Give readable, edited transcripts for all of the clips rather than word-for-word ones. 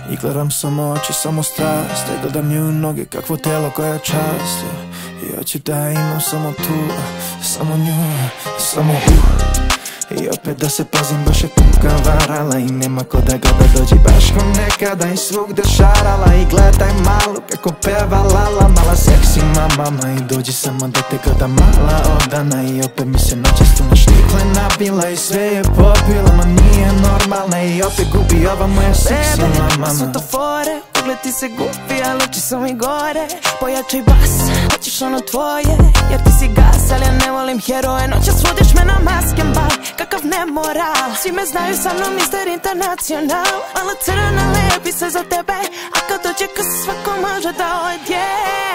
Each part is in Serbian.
I gledam samo oči, samo strast. Gledam nju noge, kakvo telo, koja čast. I hoću da imam samo tu, samo nju, samo I opet da se pazim, baš je kupka varala. I nema ko da gleda, dođi baš ko nekada. I svugde šarala i gledaj malu kako peva lala. Mala seksi mama i dođi samo da te gleda mala odana. I opet mi se noćas tu na štikle nabila. I sve je popila, ma nije normalna. I opet gubi ova moja seksi mama. Su to fore, ugled ti se gubi, a oči su mi gore. Pojačaj bas, hoćeš ono tvoje, jer ti si gas, ali ja ne volim heroje. Noćas vodiš me na masken bal, kakav nemoral. Svi me znaju sa mnom, Mr. Internacional. Malo crna lepi se za tebe, a kad dođe kas svako može da odje.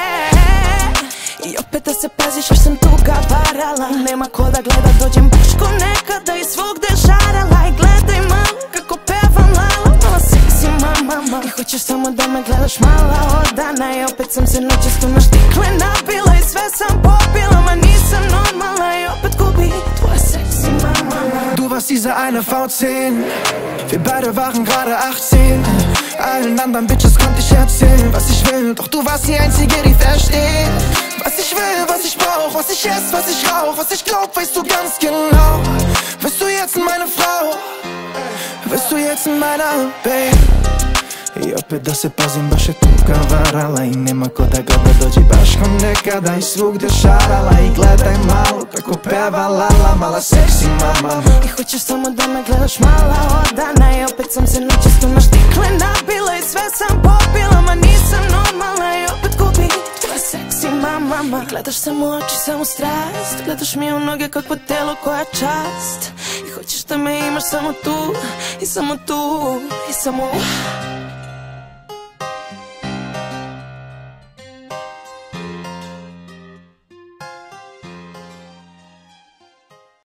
I opet da se paziš jer sam tuga varala. Nema ko da gleda, dođem baš ko nekada. I svugde žarala i gledaj malo kako pevam lala. Mala seksi mama, i hoćeš samo da me gledaš mala odana. I opet sam se noćas tu na štikle nabila. I sve sam popila, ma nisam normalna. I opet gubi tvoja seksi mama. Du warst diese eine V10, wir beide waren gerade 18. Allen anderen Bitches konnte ich erzählen, was ich will. Doch du warst die Einzige, die versteht, was ich will, was ich brauch, was ich ess, was ich rauch, was ich glaub, weißt du ganz genau. Bist du jetzt meine Frau? Bist du jetzt meiner Babe? I opet da se pazim, baš je kupka varala. I nema ko da gleda, dođi baš ko nekada. I svugde šarala i gledaj malo kako peva lala. Mala seksi mama. I hoćeš samo da me gledaš mala odana. I opet sam se noćas tu na štikle nabila. I sve sam popila, ma nisam normalna. I opet gubi tvoja seksi mama. I gledaš samo oči, samo strast. Gledaš mi u noge kakvo telo, koja čast. I hoćeš da me imaš samo tu, i samo tu, i samo